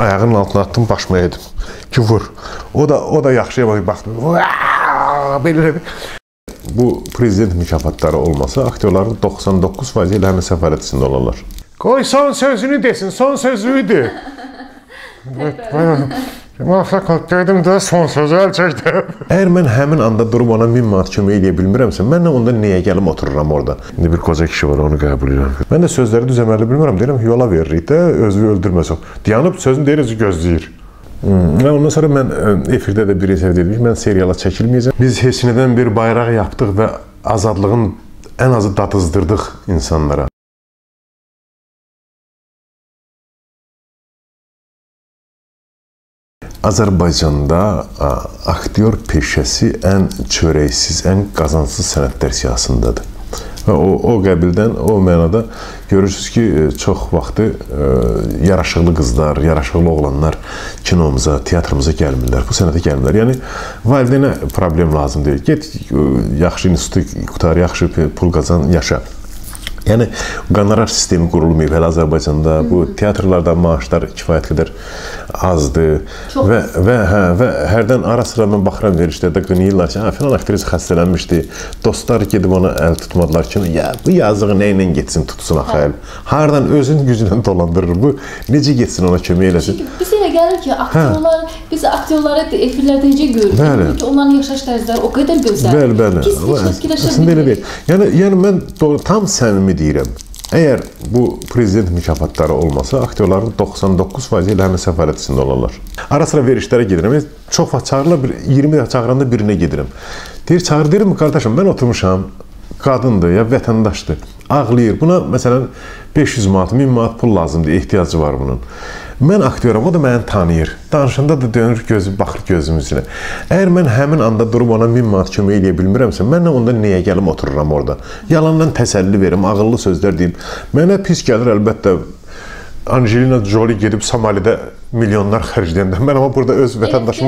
ayağının altına attım, başıma yedim. Ki vur. O da yaxşıya baxdım. Belə. Bu prezident mükafatları olmasa aktyorların 99% ilə həmin səfərət içində olarlar. Qoy son sözünü desin, son sözüydü. Dedim də son sözü əl çəkdim. Əgər mən həmin anda durub ona 1000 manat kömək edə bilmirəmsə, mən onda niyə gəlim otururam orada? İndi bir qoca kişi var, onu qəbul edirəm. Mən də sözləri düzəməli bilmirəm, deyirəm ki, yola veririk də, özünü öldürməsin. Dayanıb sözünü deyir, özü gözləyir. Ondan sonra mən efirdə də bir eser dedim ki, mən seriala çəkilməyəcəm. Biz heç nədən bir bayraq yapdıq və azadlığın ən azı dadızdırdıq insanlara. Azərbaycanda aktyor peşəsi ən çörəksiz, ən qazansız sənətlər siyasındadır. Və o qəbildən, o mənada görürsünüz ki, çox vaxtı yaraşıqlı qızlar, yaraşıqlı oğlanlar kinomuza, teatrımıza gəlmirlər, bu sənətə gəlmirlər. Yəni, valideynə problem lazım deyil. Get, yaxşı institutu qutar, yaxşı pul qazan, yaşa. Yəni, qonorar sistemi qurulmayıb hələ Azərbaycanda, bu teatrlarda maaşlar kifayət qədər azdır və hərdən ara sıra mən baxıram verişlərdə qınayırlar ki, filan aktrisa xəstələnmişdi, dostlar gedib ona əl tutmadılar ki, bu yazığı nə ilə getsin, tutsun axı əl. Hardan özün güclə dolandırır bu, necə getsin ona kömək eləsin. Çünki biz elə gəlir ki, biz aktyorları efirlərdə necə görürük ki, onların yaşayış tərzləri o qədər gözəl. Bəli, əslində elə deyil. Yəni, mən tam səmimi deyirəm. Əgər bu prezident mükafatları olmasa, aktyorların 99% ilə həmin səfərət içində olarlar. Ara sıra verişlərə gedirəm. Çox vaxt çağırırlar, 20 dəfə çağıranda birinə gedirəm. Deyir, çağır, deyirəm, qardaşım, mən oturmuşam, qadındır ya vətəndaşdır, ağlayır. Buna, məsələn, 500 manat, 1000 manat pul lazımdır, ehtiyacı var bunun. Mən aktyoram, o da məni tanıyır. Danışanda da dönür, baxır gözümün üzünə. Əgər mən həmin anda durub ona 1000 manat kömək edə bilmirəmsə, mən onda niyə gəlim otururam orada? Yalandan təsəlli verim, ağıllı sözlər deyim. Mənə pis gəlir, əlbəttə, Angelina Jolie gedib Somalidə milyonlar xərcləyəndə. Mən ama burada öz vətəndaşıma...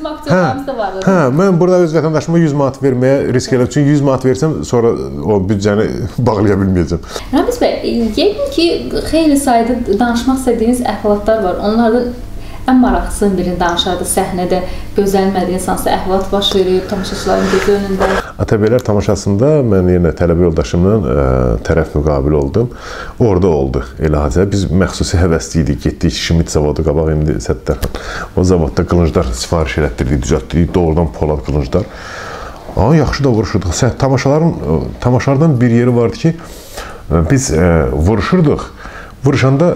Mən burada öz vətəndaşıma 100 manat verməyə risk edirəm. Çünki 100 manat versəm, sonra o büdcəni bağlaya bilməyəcəm. Ramiz bəy, yəqin ki, xeyli sayda danışmaq istədiyiniz əhvalatlar var. Onlardan ən maraqlısının birini danışardı səhnədə. Gözlənmədiyin sansı əhvalat baş verib, tamaşaçıların gözü önündə. Atabeylər tamaşasında mən yenə tələbə yoldaşımla tərəf müqabil oldum. Orada oldu elə hadisə. Biz məxsusi həvəsliydik, getdik Şimit zavodu qabaq, indi Səttarxan. O zavodda qılınclar sifariş elətdirdik, düzəltdik, doğrudan polad qılınclar. Yaxşı da vuruşurduq. Tamaşalardan bir yeri vardı ki, biz vuruşurduq. Vuruşanda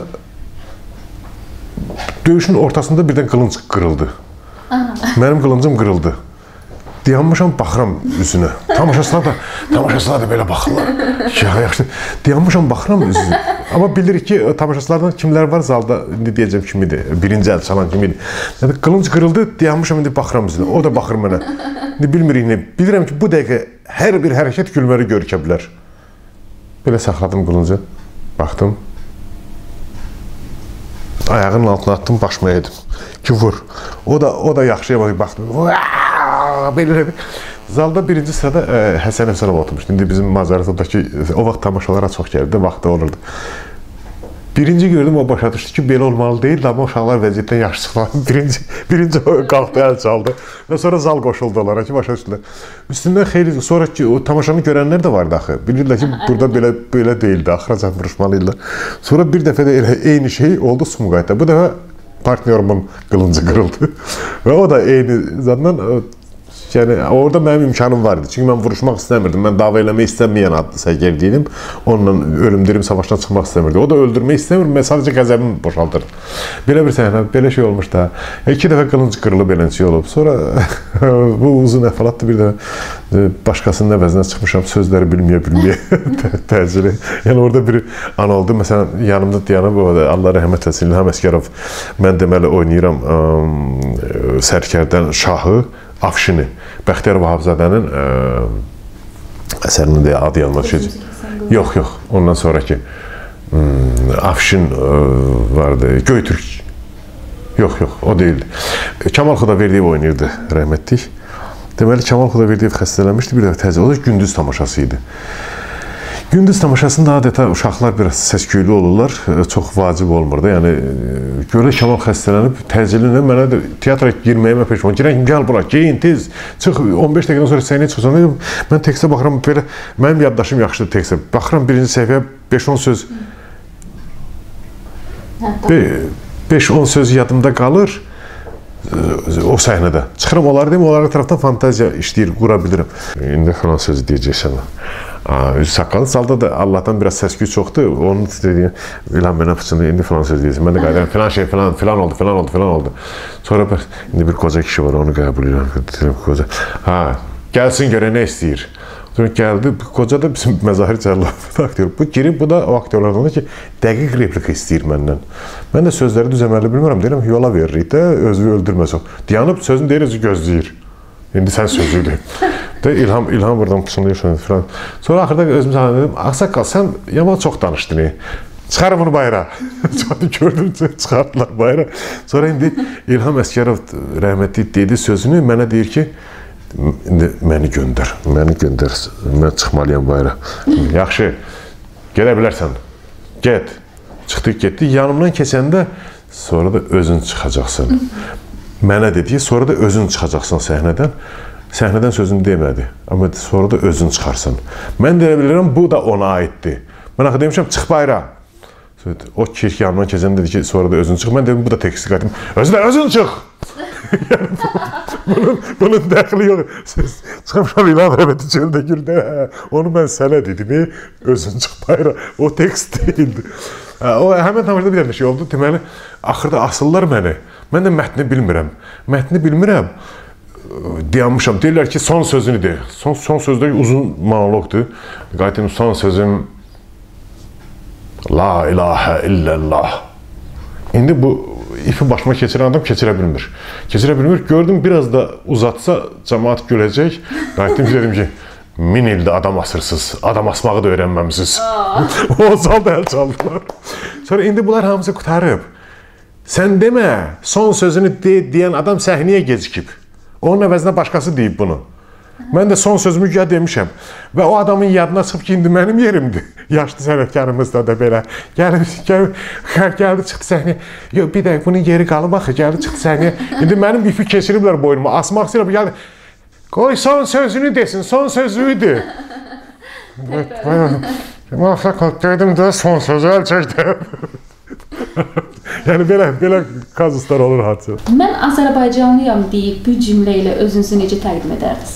döyüşün ortasında birdən qılınc qırıldı. Mənim qılıncım qırıldı. Dayanmışam, baxıram üzünə. Tamaşaçılar da belə baxırlar. Dayanmışam, baxıram üzünə. Amma bilirik ki, tamaşaçılardan kimlər var zalda, indi deyəcəm kimidir, birinci əl çalan kimidir. Qılınc qırıldı, dayanmışam, indi baxıram üzünə. O da baxır mənə. İndi bilmirik nə. Bilirəm ki, bu dəqiqə hər bir hərəkət gülməli görükə bilər. Belə saxladım qılıncı, baxdım. Ayağının altına attım, başıma yedim. Ki vur. O da yaxşıya baxdım. Belə. Zalda birinci sırada Həsən Əfsərov oturmuşdu. İndi bizim Mazaratdakı o vaxt tamaşalara çox gəldi, vaxtı olurdu. Birinci gördüm, o başa düşdü ki, belə olmalı deyildi, amma uşaqlar vəziyyətdən yaxşı çıxmalı. Birinci qalxdı, əl çaldı və sonra zal qoşuldu onlara ki, başa düşdülər. Üstündən xeyli, sonra ki, o tamaşanı görənlər də vardı axı. Bilirlər ki, burada belə deyildi, axıracan vuruşmalıydılar. Sonra bir dəfə də eyni şey oldu Sumqayıtda. Bu dəfə partnyorumun qılıncı qırıldı və o da eyni zaddan... Yəni, orada mənim imkanım var idi. Çünki mən vuruşmaq istəmirdim. Mən dava eləmək istəməyən sərgər deyildim. Onunla ölüm-dirim savaşdan çıxmaq istəmirdim. O da öldürmək istəmirdim. Mən sadəcə qəzəbimi boşaldırdım. Belə bir səhnə, belə şey olmuş da. 2 dəfə qılınc qırılıb, eləncə olub. Sonra bu uzun əhvalatdır, bir dəfə başqasının əvəzinə çıxmışam, sözləri bilməyə təcili. Yəni, orada bir an oldu. Məsələn, yanımda dayanıb, Allah rəhmət etsin, İlham Əsgərov, mən deməli oynayıram sərkərdən şahı, Afşini, Bəxtiyar Vahabzadənin əsərinin də adı yanına düşəcək. Yox, ondan sonraki Afşin vardı, Göytürk. Yox, o deyildi. Kamal Xudaverdiyev oynayırdı, rəhmətlik. Deməli, Kamal Xudaverdiyev xəstələnmişdi, bir dəfə təzə, o da gündüz tamaşası idi. Gündüz tamaşasında adeta uşaqlar biraz səsküylü olurlar, çox vacib olmur da. Yəni görə Kamal xəstələnib, təcillə mənə də teatra girməyimə peşman. Girən gəl bura, geyin tez, çıx 15 dəqiqədən sonra səhnəyə çıxırsan. Mən tekstə baxıram belə, mənim yaddaşım yaxşıdır tekstə. Baxıram birinci səhifəyə 5-10 söz 5-10 söz yadımda qalır o səhnədə. Çıxıram onları deyim, onlara tərəfdən fantaziya işləyir, qura bilirəm. İndi falan sözü deyəcəksən. Üzü saqqalı. Zalda da Allahdan biraz səsküy çoxdur. Onun dediyi, İlham mənə fıçında indi falan söz deyəcəksən. Mən də qaydaram, filan şey, filan oldu. Sonra indi bir qoca kişi var, onu qəbul edirəm. Gəlsin görə nə istəyir? Sonra gəldi, qoca da bizim məzahir cəllatı aktyor. Bu girib, bu da o aktyorlardan ki, dəqiq replika istəyir məndən. Mən də sözləri düzəməli bilmirəm, deyirəm, yola veririk də, özünü öldürməz o. Dayanıb sözünü deyir, özü gözləyir. İndi sən sözüydü. İlham buradan pısınlayır falan. Sonra axırda özümüz sana dedim, Ağsaqqal, sən yaman çox danışdın. Çıxarım bunu bayra. Gördüm, çıxartdılar bayra. Sonra indi İlham Əskərov rəhmətli dedi sözünü, mənə deyir ki, İndi məni göndər, mən çıxmalıyam bayra. Yaxşı, gedə bilərsən, get. Çıxdıq, getdik, yanımdan keçəndə sonra da özün çıxacaqsın. Mənə dedi, sonra da özün çıxacaqsın səhnədən. Səhnədən sözünü demədi, amma sonra da özün çıxarsan. Mən deyə bilirəm, bu da ona aiddir. Mən axı demişəm, çıx bayra. O kirk yanımdan keçəndə dedi ki, sonra da özün çıx. Mən dedim, bu da teksti qaydım, özün çıx. Bunun dəxili yox. Çıxmışam İlham rəhməti çöldə güldə. Onu mən sənə dedim, özün çıx bayra. O tekst deyildi. Həmən tamaşada bir dənə şey oldu. Deməli, axırda asırlar məni. Mən də mətni bilmirəm. Dayanmışam. Deyirlər ki, son sözünü de. Son sözdə uzun monoloqdur. Qayıtım, son sözüm La ilahə illallah. İndi bu ipi başıma keçirən adam keçirə bilmir. Gördüm, biraz da uzatsa cəmaat güləcək. Qayıtdım ki, dedim ki, 1000 ildə adam asırsınız, adam asmağı da öyrənməmisiniz. O zalda əl çaldılar. Sonra indi bunlar hamısı qutarıb. Sən demə, son sözünü deyən adam səhnəyə gecikib. Onun əvəzinə başqası deyib bunu. Mən də son sözümü güya demişəm. Və o adamın yadına çıxıb ki, indi mənim yerimdir. Yaşlı sənətkarımızda da belə. Gəldi, çıxdı səhnəyə. Yox, bir dəqiq, bunun yeri qalıb axı, gəldi, çıxdı səhnəyə. İndi mənim ipi keçiriblər boynuma, asmaq istəyirəm. Gəldi, qoy son sözünü desin, son sözüydü. Ağsaqqal, dedim də son sözü əl çəkdim. Yəni, belə kazuslar olur hadisə. Mən Azərbaycanlıyam deyib bu cümlə ilə özünüzü necə təqdim edərdiniz?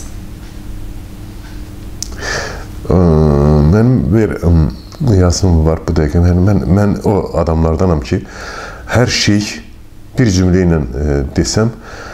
Mənim bir yazım var bu dəqiqə. Mən o adamlardanam ki, hər şey bir cümlə ilə desəm,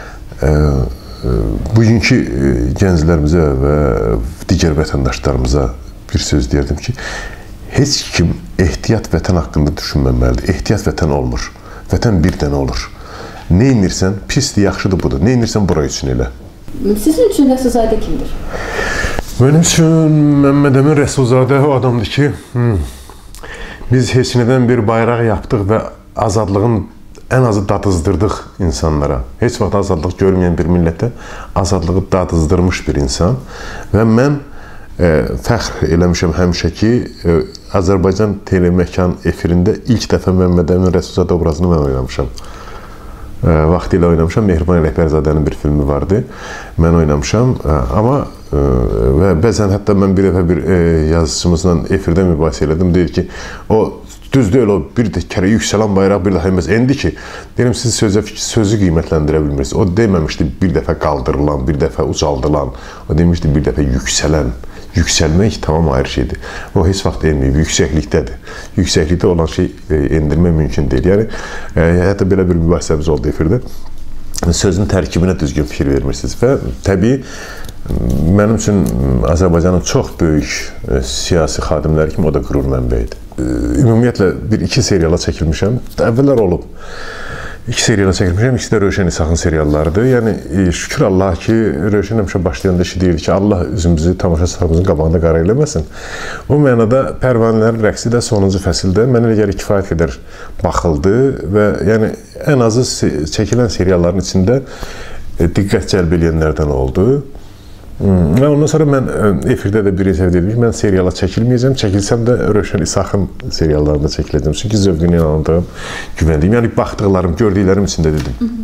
bugünkü gənclərimizə və digər vətəndaşlarımıza bir söz deyərdim ki, heç kim ehtiyat vətən haqqında düşünməməlidir. Ehtiyat vətən olmur. Vətən bir dənə olur. Nə inirsən, pisdir, yaxşıdır budur. Nə inirsən, bura üçün elə. Sizin üçün Rəsulzadə kimdir? Mənim üçün Məmməd Əmin Rəsulzadə o adamdır ki, biz heç nədən bir bayraq yapdıq və azadlığın ən azı dadızdırdıq insanlara. Heç vaxt azadlıq görməyən bir millətə azadlığı dadızdırmış bir insan. Və mən fəxr eləmişəm həmişə ki, Azərbaycan teleməkan efirində ilk dəfə Məmməd Əmin Rəsulzadə obrazını mən oynamışam. Vaxtilə oynamışam. Mehriban Rəhbərzadənin bir filmi vardı. Mən oynamışam. Amma və bəzən hətta mən bir dəfə bir yazıçımızla efirdə mübahisə elədim. Deyir ki, o düz deyil, o bir kərə yüksələn bayraq bir daha eməz. Endi ki, deyirəm, siz sözü qiymətləndirə bilmirsiniz. O deməmişdi bir dəfə qaldırılan, bir dəfə ucaldılan. O demişdi bir dəfə yüksələn. Yüksəlmək tamam ayrı şeydir. O heç vaxt enməyib, yüksəklikdədir. Yüksəklikdə olan şey endirmək mümkün deyil. Yəni, hətta belə bir mübahisəmiz oldu efirdə. Sözün tərkibinə düzgün fikir vermirsiniz və təbii, mənim üçün Azərbaycanın çox böyük siyasi xadimləri kimi o da qürur mənbəyidir. Ümumiyyətlə, bir-iki seriala çəkilmişəm. Əvvəllər olub. 2 seriala çəkilmişəm, ikisi də Rövşən İsaqın seriallarıdır. Yəni, şükür Allah ki, Rövşən həmişə başlayanda işi deyirdi ki, Allah üzümüzü tamaşa sahamızın qabağında qara eləməsin. O mənada Pərvanələrin rəqsi də sonuncu fəsildə mənə elə gəlir kifayət qədər baxıldı və yəni, ən azı çəkilən serialların içində diqqət cəlb eləyənlərdən oldu. Və ondan sonra mən efirdə də bir eser dedim ki, mən seriala çəkilməyəcəm. Çəkilsəm də Rövşən İsaqın seriallarında çəkiləcəm. Çünki zövqünü inandığım, güvəndiyim. Yəni baxdıqlarım, gördüklərim içində dedim.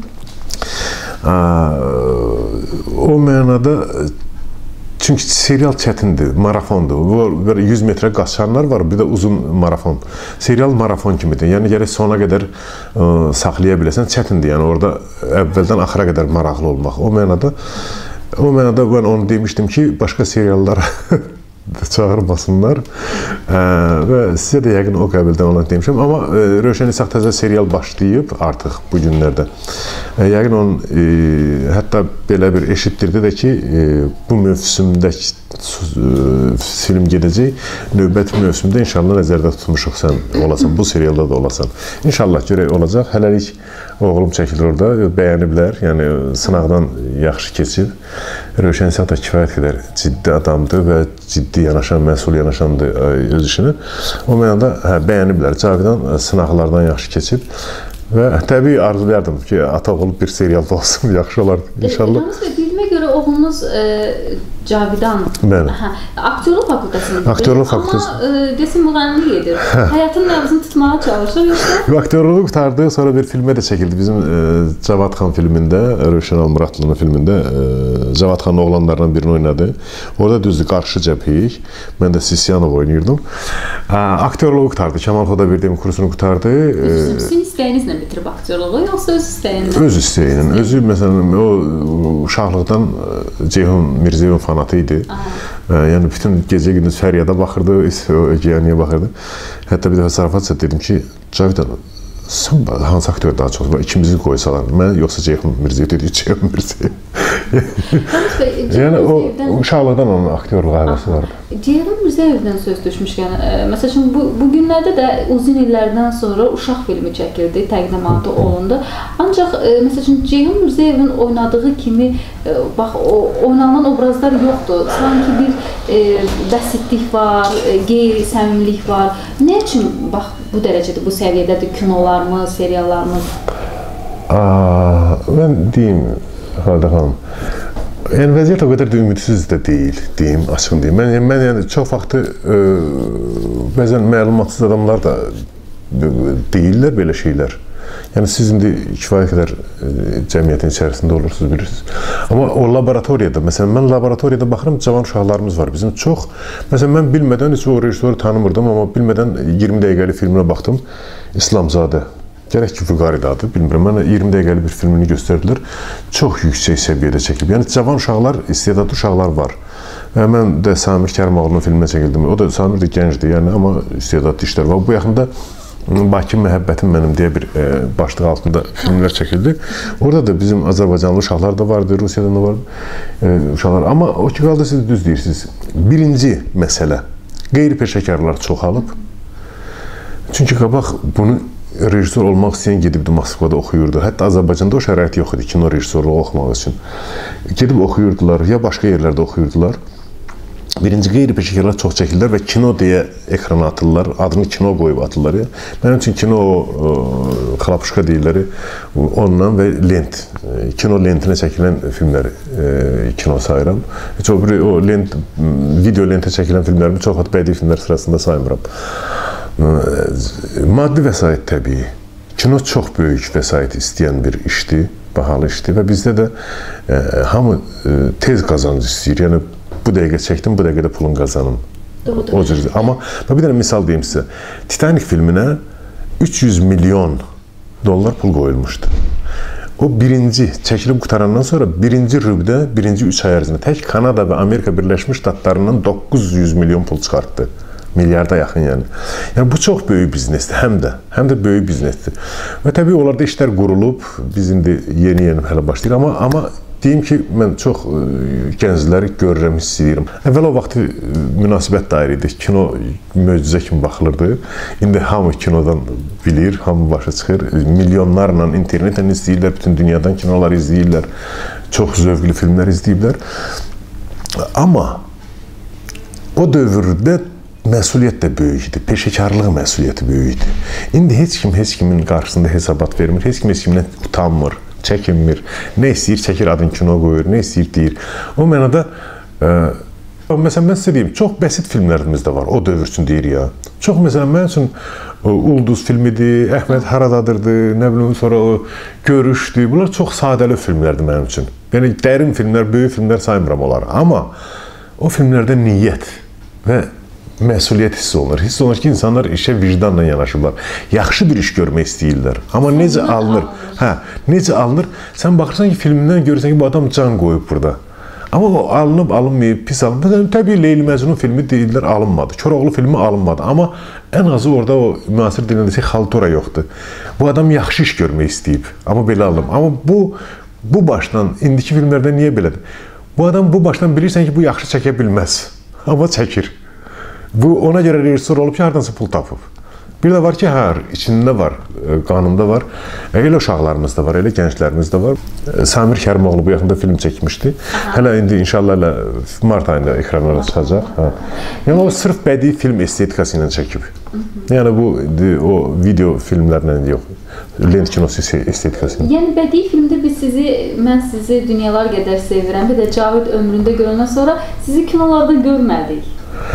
O mənada çünki serial çətindir, marafondur. Böyle 100 metrə qaçanlar var, bir də uzun marafon. Serial marafon kimidir. Yəni gərək sona qədər saxlaya biləsən, çətindir. Yəni orada əvvəldən axıra qədər maraqlı olmaq. O mənada mən onu demişdim ki, başqa seriallara çağırmasınlar və sizə də yəqin o qəbildən ona demişəm. Amma Rövşən İsaq təzə serial başlayıb artıq bu günlərdə. Yəqin onun hətta belə bir eşitdirdi də ki, bu mövsümdəki film gedəcək. Növbəti mövsümdə inşallah nəzərdə tutmuşuq sən olasan, bu serialda da olasan. İnşallah görək olacaq. Hələlik oğlum çəkilir orada, bəyəniblər. Yəni sınaqdan yaxşı keçib. Rövşən İsaq da kifayət qədər ciddi adamdır və ciddi yanaşan, məsul yanaşandır öz işini. O mənada bəyəniblər. Cavidan sınaqlardan yaxşı keçib. Və təbii arzulayardım ki, ata olub bir serialda olsun, yaxşı olardı inşallah. Ramiz bəy, bildiyimə görə oğlunuz Cavidan aktyorluq fakültəsində amma desin müğənnilik edir. Həyatın nəbzini tutmağa çalışır yoxsa? Aktyorluğu qutardı, sonra bir filmə də çəkildi. Bizim Cavad xan filmində, Rövşən Almuradlının filmində Cavad xanın oğlanlarından birini oynadı. Orada düzdür, qarşı cəbhəyik. Mən də Sisyanov oynayırdım. Aktyorluğu qutardı, Kemal Xodaberdiyevin kursunu qutardı. Sizin istəyinizlə bitirib aktyorluğu, yoxsa öz istəyinlə? Öz istəyinin. Özü, məsələn, o uşaqlıqdan Ceyhun Mirzəyevin fanatı idi. Yəni, bütün gecə-gündüz Fəryada baxırdı, Ögeyaniyə baxırdı. Hətta bir dəfə zarafat dedim ki, Cavidan, sən hansı aktör daha çox? İkimizi qoysalar, mən yoxsa Ceyhun Mirzəyev dedi, Ceyhun Mirzəyev. Yəni, o uşaqlıqdan onun aktyorluğa həvəsi vardı. Ceyhun Mirzəyevdən söz düşmüşkən, məsəl üçün, bu günlərdə də uzun illərdən sonra uşaq filmi çəkildi, təqdimatı olundu. Ancaq, məsəl üçün, Ceyhun Mirzəyevin oynadığı kimi, bax, oynanan obrazlar yoxdur. Sanki bir bəsitlik var, qeyri-səmimilik var. Nə üçün, bax, bu dərəcədə, bu səviyyədədir kinolarımız, seriallarımız? Mən deyim, Xalidə xanım, yəni vəziyyət o qədər də ümidsiz də deyil, deyim, açıq deyim. Mən yəni çox vaxtı bəzən məlumatsız adamlar da deyirlər belə şeylər. Yəni siz indi kifayət qədər cəmiyyətin içərisində olursunuz, bilirsiniz. Amma o laboratoriyada, məsələn, mən laboratoriyada baxıram, cavan uşaqlarımız var bizim çox. Məsələn, mən bilmədən heç o rejissoru tanımırdım, amma bilmədən 20 dəqiqəlik filminə baxdım, İslamzadə. Gərək ki, Vüqaridadır, bilmirəm. Mənə 20 dəqiqəlik bir filmini göstərdilər. Çox yüksək səviyyədə çəkilib. Yəni, cavan uşaqlar, istedadlı uşaqlar var. Mən də Samir Kərimoğlu'nun filminə çəkildim. O da Samir də gəncdir, yəni, amma istedadlı işlər var. Bu yaxında Bakı Məhəbbətim mənim deyə bir başlıq altında filmlər çəkildi. Orada da bizim Azərbaycanlı uşaqlar da vardı, Rusiyadan da vardı uşaqlar. Amma o ki, qaldı siz düz deyirsiniz. Birinci məsələ, qeyri-peşəkarlar çoxalıb. Çünki qabaq bunu rejissor olmaq istəyən gedibdi Moskvada oxuyurdu. Hətta Azərbaycanda o şərait yox idi kino rejissorluğu oxumaq üçün. Gedib oxuyurdular, ya başqa yerlərdə oxuyurdular. Birinci qeyri-peşəkarlar çox çəkirlər və kino deyə ekrana atırlar, adını kino qoyub atırlar. Mənim üçün kino xalapuşka deyirləri ondan və lent, kino lentinə çəkilən filmləri kino sayıram. Heç o video lentə çəkilən filmlərimi çox bədii filmlər sırasında saymıram. Maddi vəsait təbii. Kino çox böyük vəsait istəyən bir işdir, bahalı işdir və bizdə də hamı tez qazancı istəyir. Yəni, bu dəqiqə çəkdim, bu dəqiqədə pulun qazanım. O cür. Amma bir dənə misal deyim sizə. Titanic filminə 300 milyon dollar pul qoyulmuşdu. O birinci, çəkilib qutarandan sonra birinci rübdə, birinci 3 ay ərzində tək Kanada və Amerika Birləşmiş Ştatlarından 900 milyon pul çıxartdı. Milyarda yaxın yəni. Yəni, bu çox böyük biznesdir, həm də böyük biznesdir. Və təbii, onlarda işlər qurulub, biz indi yeni-yeni hələ başlayırıq. Amma deyim ki, mən çox gəncləri görürəm, hiss edirəm. Əvvəl o vaxtı münasibət dair idi. Kino möcüzə kimi baxılırdı. İndi hamı kinodan bilir, hamı başa çıxır. Milyonlarla internetdən izləyirlər, bütün dünyadan kinolar izləyirlər. Çox zövqlü filmlər izləyirlər. Amma o dövrdə məsuliyyət də böyük idi, peşəkarlıq məsuliyyəti böyük idi. İndi heç kimin qarşısında hesabat vermir, heç kimdən utanmır, çəkinmir. Nə istəyir, çəkir adın kino qoyur, nə istəyir deyir. O mənada Məsələn, mən sizə deyim, çox bəsit filmlərimiz də var, o dövr üçün deyir ya. Çox, məsələn, mən üçün Ulduz filmidir, Əhməd Haradadırdır, nə bilim, sonra o Görüşdür. Bunlar çox sadəli filmlərdir mənim üçün. Yəni, dərin filmlər, böyük filmlər saymıram onları. Amma o filmlərdə niyyət və məsuliyyət hiss olunur. Hiss olunur ki, insanlar işə vicdanla yanaşırlar. Yaxşı bir iş görmək istəyirlər. Amma necə alınır? Hə, necə alınır? Sən baxırsan ki, filmindən görürsən ki, bu adam can qoyub burada. Amma o alınıb, alınmayıb, pis alınıb. Təbii Leyli Məcnun filmi deyirlər, alınmadı. Koroğlu filmi alınmadı. Amma ən azı orada o müasir dilində desək, xaltura yoxdur. Bu adam yaxşı iş görmək istəyib. Amma belə alınıb. Amma bu başdan, indiki filmlərdə niyə belədir? Bu adam bu başdan bilirsən ki, bu yaxşı çəkə bilməz. Amma çəkir. Bu ona görə rejissor olub ki, hardansa pul tapıb. Bir də var ki, içində var, qanunda var. Elə uşaqlarımız da var, elə gənclərimiz də var. Samir Kərimoğlu bu yaxında film çəkmişdi. Hələ indi inşallah mart ayında ekranlara çıxacaq. Yəni o sırf bədii film estetikası ilə çəkib. Yəni bu o video filmlərlə yox. Lent kinosu estetikası ilə. Yəni bədii filmdə mən sizi dünyalar qədər sevirəm. Bir də Cavid ömründə görəndən sonra sizi kinolarda görmədik.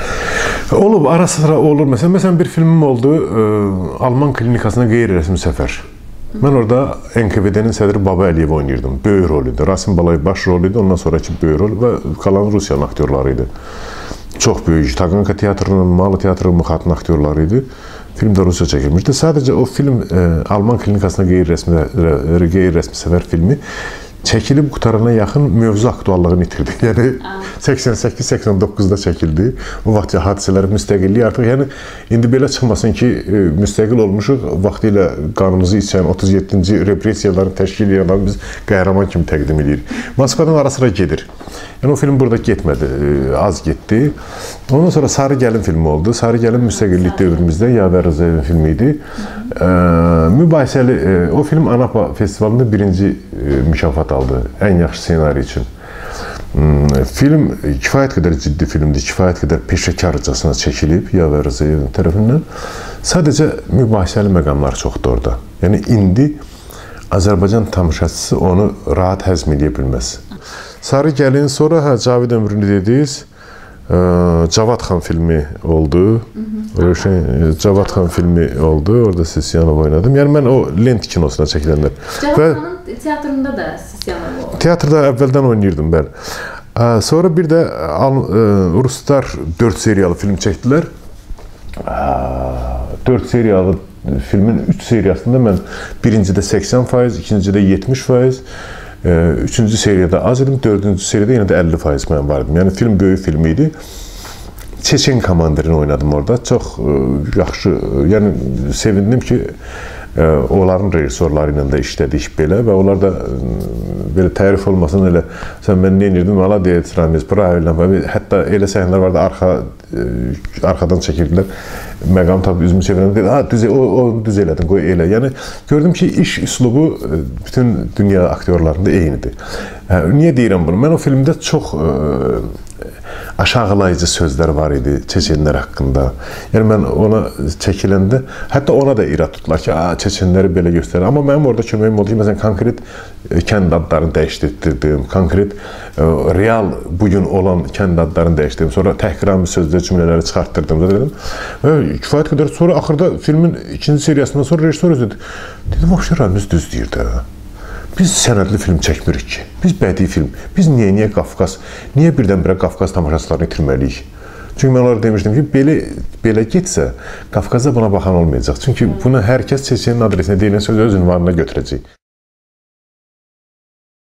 Olub, ara sıra olur. Məsələn, bir filmim oldu, Alman klinikasına qeyri-rəsmi səfər. Mən orada NKVD-nin sədri Baba Əliyev oynayırdım. Böyük rol idi. Rasim Balayev baş rol idi, ondan sonraki böyük rol və qalan Rusiyanın aktyorları idi. Çox böyük. Taganka teatrının, Malı teatrının xatın aktyorları idi. Film də Rusya çəkilmişdi. Sadəcə o film Alman klinikasına qeyri-rəsmi səfər filmi çəkilib qutarana yaxın mövzu aktuallığını itirdi. Yəni 88-89-da çəkildi. O vaxt hadisələr müstəqillik artıq, yəni indi belə çıxmasın ki, müstəqil olmuşuq, vaxtı ilə qanımızı içən 37-ci repressiyaları təşkil edən biz qəhrəman kimi təqdim edirik. Moskvadan ara sıra gedir. Yəni o film burada getmədi, az getdi. Ondan sonra Sarı Gəlin filmi oldu. Sarı Gəlin müstəqillik dövrümüzdə Yavər Rızayevin filmi idi. Mübahisəli, o film Anapa festivalında birinci mükafat aldı, ən yaxşı ssenari üçün. Film kifayət qədər ciddi filmdir, kifayət qədər peşəkarcasına çəkilib Yavər Rızayevin tərəfindən. Sadəcə mübahisəli məqamlar çoxdur orada. Yəni indi Azərbaycan tamaşaçısı onu rahat həzm edə bilməz. Sarı Gəlin, sonra Cavid ömrünü dediniz. Cavad xan filmi oldu. Cavad xan filmi oldu. Orada Sisyanov oynadım. Yəni mən o lent kinosuna çəkiləndə. Cavad xanın teatrında da Sisyanov oldu. Teatrda əvvəldən oynayırdım mən. Sonra bir də Ruslar 4 seriyalı film çəkdilər. 4 seriyalı filmin 3 seriyasında mən birincidə 80%, ikincidə 70%, üçüncü seriyada az idim, dördüncü seriyada yenə də 50% mən vardım. Yəni film böyük film idi. Çeçen komandirini oynadım orada. Çox yaxşı, yəni sevindim ki, onların rejissorları ilə də işlədik belə və onlar da belə tərif olmasın, elə sən mən nə edirdim, valla deyək, Ramiz, pravilla, hətta elə səhnələr vardı, arxadan çəkirdilər, məqam tabi üzümü çevirəndə dedi, o düz elədin, qoy elə. Yəni, gördüm ki, iş üslubu bütün dünya aktyorlarında eynidir. Niyə deyirəm bunu? Mən o filmdə çox aşağılayıcı sözlər var idi çeçenlər haqqında. Yəni mən ona çəkiləndə, hətta ona da irad tutdular ki, çeçenləri belə göstərir. Amma mənim orada köməyim oldu ki, məsələn, konkret kənd adlarını dəyişdirdim, konkret real bugün olan kənd adlarını dəyişdirdim. Sonra təhqirami sözlər, cümlələri çıxartdırdım da dedim. Və kifayət qədər sonra axırda filmin ikinci seriyasından sonra rejissor özü dedi, vəbşə Ramiz düz deyir də. Biz sənədli film çəkmirik ki. Biz bədii film. Biz niyə Qafqaz, niyə birdən-birə Qafqaz tamaşaçılarını itirməliyik? Çünki mən onlara demişdim ki, belə getsə, Qafqazda buna baxan olmayacaq. Çünki bunu hər kəs Çeçenin adresinə deyilən söz öz ünvanına götürəcək.